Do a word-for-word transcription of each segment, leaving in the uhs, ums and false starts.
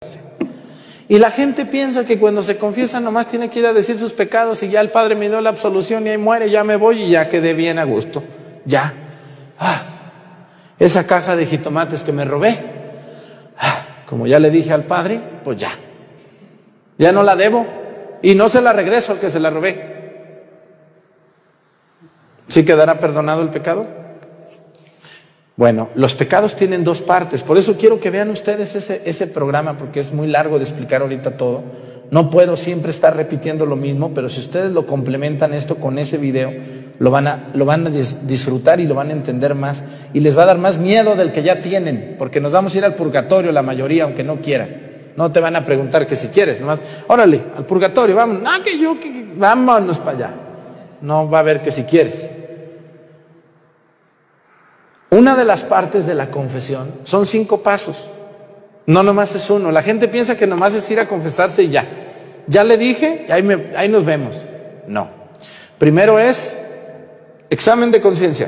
Y la gente piensa que cuando se confiesa nomás tiene que ir a decir sus pecados y ya el Padre me dio la absolución y ahí muere, ya me voy y ya quedé bien a gusto. Ya. Ah, esa caja de jitomates que me robé, ah, como ya le dije al Padre, pues ya. Ya no la debo y no se la regreso al que se la robé. ¿Sí quedará perdonado el pecado? Bueno, los pecados tienen dos partes, por eso quiero que vean ustedes ese, ese programa, porque es muy largo de explicar ahorita todo. No puedo siempre estar repitiendo lo mismo, pero si ustedes lo complementan esto con ese video, lo van a, lo van a dis disfrutar y lo van a entender más, y les va a dar más miedo del que ya tienen, porque nos vamos a ir al purgatorio la mayoría, aunque no quieran. No te van a preguntar que si quieres, nomás, órale, al purgatorio, vamos, ah, que yo, que, que, vámonos para allá. No va a haber que si quieres. Una de las partes de la confesión son cinco pasos, no nomás es uno. La gente piensa que nomás es ir a confesarse y ya. Ya le dije, y ahí, me, ahí nos vemos. No. Primero es examen de conciencia.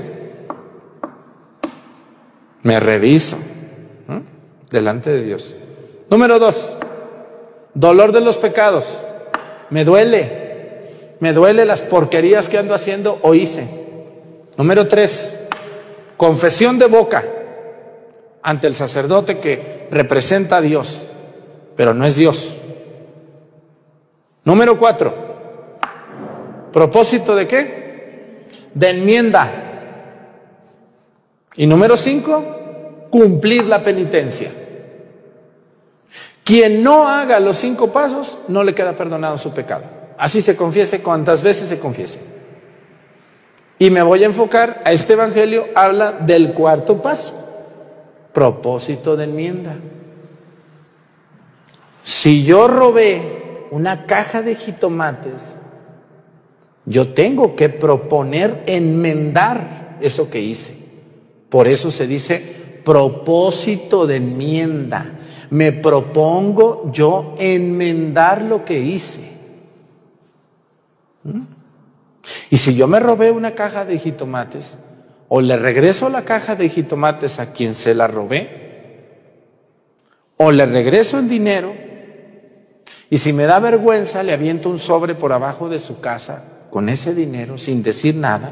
Me reviso, ¿eh? Delante de Dios. Número dos, dolor de los pecados. Me duele, me duele las porquerías que ando haciendo o hice. Número tres, confesión de boca ante el sacerdote que representa a Dios, pero no es Dios. Número cuatro, propósito de qué? De enmienda. Y número cinco, cumplir la penitencia. Quien no haga los cinco pasos, no le queda perdonado su pecado. Así se confiese cuantas veces se confiese. Y me voy a enfocar a este evangelio, habla del cuarto paso, propósito de enmienda. Si yo robé una caja de jitomates, yo tengo que proponer enmendar eso que hice. Por eso se dice propósito de enmienda. Me propongo yo enmendar lo que hice. ¿Mm? Y si yo me robé una caja de jitomates, o le regreso la caja de jitomates a quien se la robé, o le regreso el dinero, y si me da vergüenza le aviento un sobre por abajo de su casa con ese dinero sin decir nada,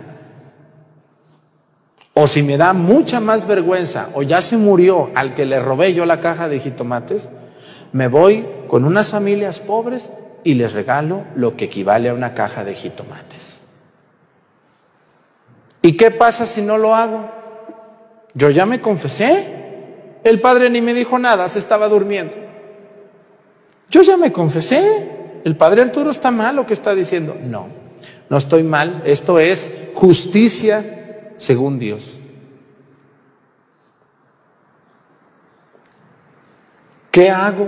o si me da mucha más vergüenza, o ya se murió al que le robé yo la caja de jitomates, me voy con unas familias pobres y les regalo lo que equivale a una caja de jitomates. ¿Y qué pasa si no lo hago? Yo ya me confesé. El padre ni me dijo nada, se estaba durmiendo. Yo ya me confesé. El padre Arturo está mal lo que está diciendo. No, no estoy mal. Esto es justicia según Dios. ¿Qué hago?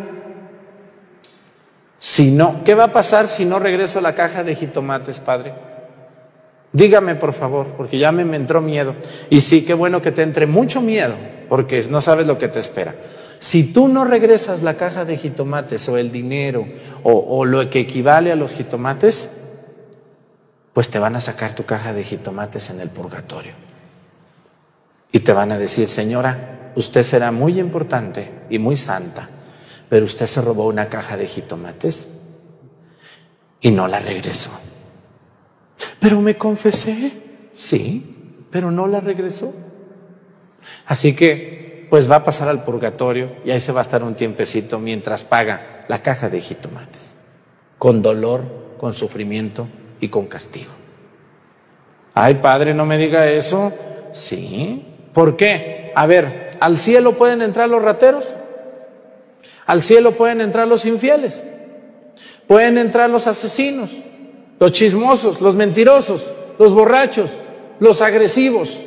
Si no, ¿qué va a pasar si no regreso a la caja de jitomates, padre? Dígame, por favor, porque ya me, me entró miedo. Y sí, qué bueno que te entre mucho miedo, porque no sabes lo que te espera. Si tú no regresas la caja de jitomates o el dinero o, o lo que equivale a los jitomates, pues te van a sacar tu caja de jitomates en el purgatorio. Y te van a decir, señora, usted será muy importante y muy santa, pero usted se robó una caja de jitomates y no la regresó. Pero me confesé, sí, pero no la regresó. Así que, pues va a pasar al purgatorio y ahí se va a estar un tiempecito mientras paga la caja de jitomates, con dolor, con sufrimiento y con castigo. Ay, padre, no me diga eso. Sí, ¿por qué? A ver, ¿al cielo pueden entrar los rateros? ¿Al cielo pueden entrar los infieles? ¿Pueden entrar los asesinos? Los chismosos, los mentirosos, los borrachos, los agresivos.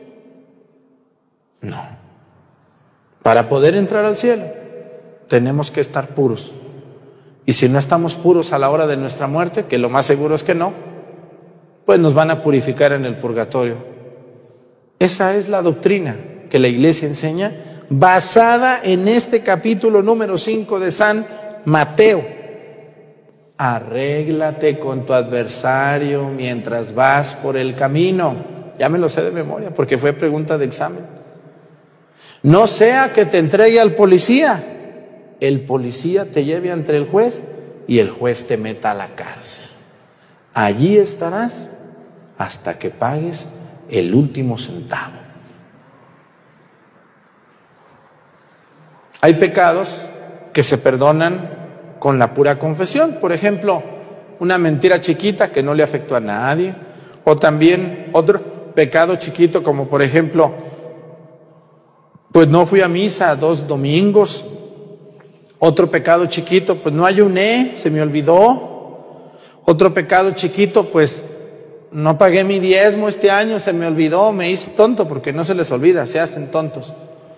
No. Para poder entrar al cielo, tenemos que estar puros. Y si no estamos puros a la hora de nuestra muerte, que lo más seguro es que no, pues nos van a purificar en el purgatorio. Esa es la doctrina que la Iglesia enseña, basada en este capítulo número cinco de San Mateo. Arréglate con tu adversario mientras vas por el camino. Ya me lo sé de memoria porque fue pregunta de examen. No sea que te entregue al policía el policía te lleve ante el juez y el juez te meta a la cárcel. Allí estarás hasta que pagues el último centavo. Hay pecados que se perdonan con la pura confesión. Por ejemplo, una mentira chiquita que no le afectó a nadie. O también otro pecado chiquito como por ejemplo, pues no fui a misa dos domingos. Otro pecado chiquito, pues no ayuné, se me olvidó. Otro pecado chiquito, pues no pagué mi diezmo este año, se me olvidó, me hice tonto, porque no se les olvida, se hacen tontos.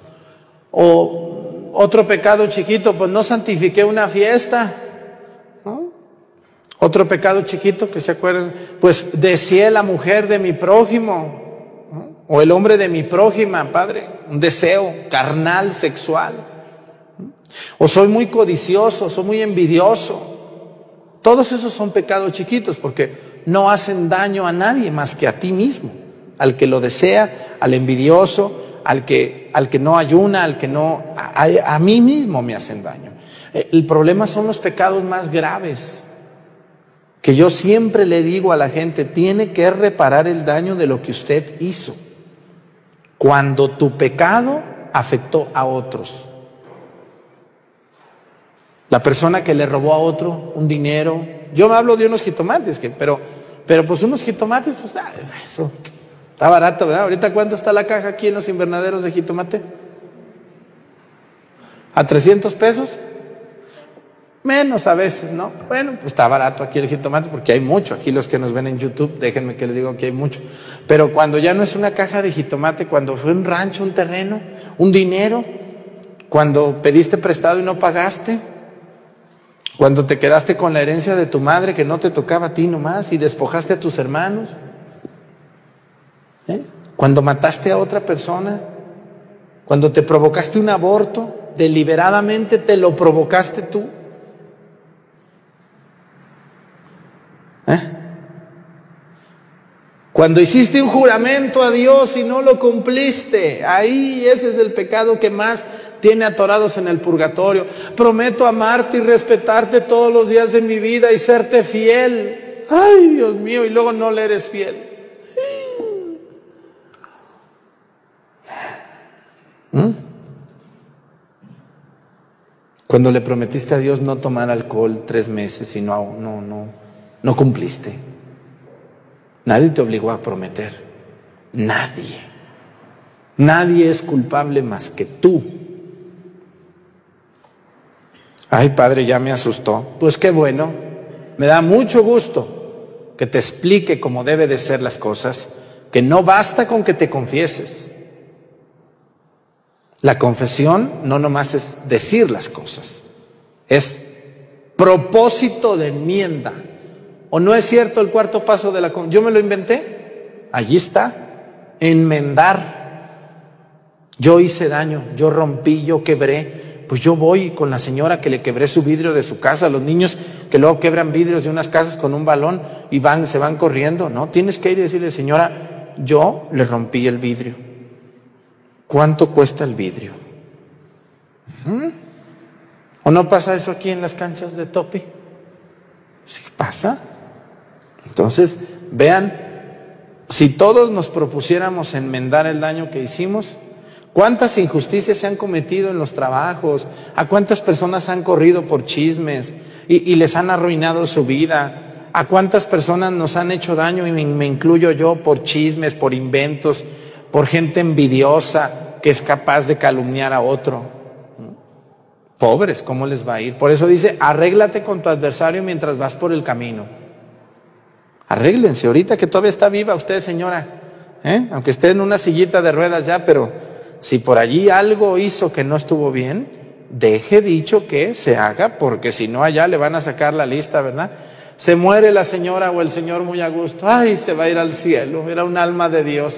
O otro pecado chiquito, pues no santifiqué una fiesta, ¿no? Otro pecado chiquito, que se acuerdan, pues deseé la mujer de mi prójimo, ¿no? O el hombre de mi prójima, padre, un deseo carnal, sexual. O soy muy codicioso, soy muy envidioso. Todos esos son pecados chiquitos porque no hacen daño a nadie más que a ti mismo, al que lo desea, al envidioso, al que, al que no ayuna, al que no, a, a mí mismo me hacen daño. El problema son los pecados más graves, que yo siempre le digo a la gente, tiene que reparar el daño de lo que usted hizo, cuando tu pecado afectó a otros. La persona que le robó a otro un dinero. Yo me hablo de unos jitomates, que, pero, pero pues unos jitomates, pues ah, eso está barato, ¿verdad? Ahorita ¿cuánto está la caja aquí en los invernaderos de jitomate? ¿A trescientos pesos? Menos a veces, ¿no? Bueno, pues está barato aquí el jitomate porque hay mucho. Aquí los que nos ven en YouTube, déjenme que les digo que hay mucho. Pero cuando ya no es una caja de jitomate, cuando fue un rancho, un terreno, un dinero, cuando pediste prestado y no pagaste, cuando te quedaste con la herencia de tu madre que no te tocaba a ti nomás y despojaste a tus hermanos, ¿eh? Cuando mataste a otra persona, cuando te provocaste un aborto, deliberadamente te lo provocaste tú. ¿Eh? Cuando hiciste un juramento a Dios y no lo cumpliste, ahí ese es el pecado que más tiene atorados en el purgatorio. Prometo amarte y respetarte todos los días de mi vida y serte fiel. Ay, Dios mío, y luego no le eres fiel. ¿Mm? Cuando le prometiste a Dios no tomar alcohol tres meses y no, no, no, no cumpliste. Nadie te obligó a prometer. Nadie. Nadie es culpable más que tú. Ay, padre, ya me asustó. Pues qué bueno. Me da mucho gusto que te explique cómo debe de ser las cosas, que no basta con que te confieses. La confesión no nomás es decir las cosas, es propósito de enmienda. ¿O no es cierto el cuarto paso de la confesión? Yo me lo inventé. Allí está. Enmendar. Yo hice daño, yo rompí, yo quebré. Pues yo voy con la señora que le quebré su vidrio de su casa, los niños que luego quebran vidrios de unas casas con un balón y van, se van corriendo. No, tienes que ir y decirle, señora, yo le rompí el vidrio. ¿Cuánto cuesta el vidrio? ¿Mm? ¿O no pasa eso aquí en las canchas de tope? Sí pasa. Entonces, vean, si todos nos propusiéramos enmendar el daño que hicimos, ¿cuántas injusticias se han cometido en los trabajos? ¿A cuántas personas han corrido por chismes y, y les han arruinado su vida? ¿A cuántas personas nos han hecho daño, y me, me incluyo yo, por chismes, por inventos, por gente envidiosa que es capaz de calumniar a otro? Pobres, ¿cómo les va a ir? Por eso dice, arréglate con tu adversario mientras vas por el camino. Arréglense ahorita que todavía está viva usted, señora, ¿eh? Aunque esté en una sillita de ruedas ya, pero si por allí algo hizo que no estuvo bien, deje dicho que se haga, porque si no allá le van a sacar la lista, ¿verdad? Se muere la señora o el señor muy a gusto, ay, se va a ir al cielo, era un alma de Dios.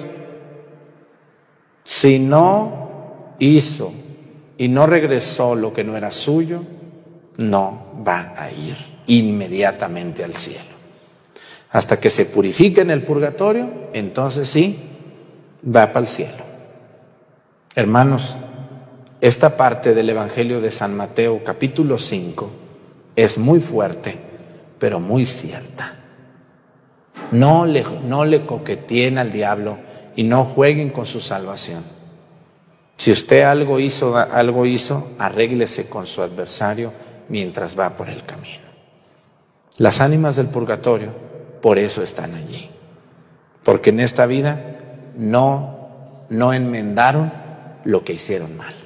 Si no hizo y no regresó lo que no era suyo, no va a ir inmediatamente al cielo. Hasta que se purifique en el purgatorio, entonces sí, va para el cielo. Hermanos, Esta parte del Evangelio de San Mateo, capítulo cinco, es muy fuerte, pero muy cierta. No le, no le coqueteen al diablo y no jueguen con su salvación. Si usted algo hizo, algo hizo, arréglese con su adversario mientras va por el camino. Las ánimas del purgatorio, por eso están allí. Porque en esta vida no, no enmendaron lo que hicieron mal.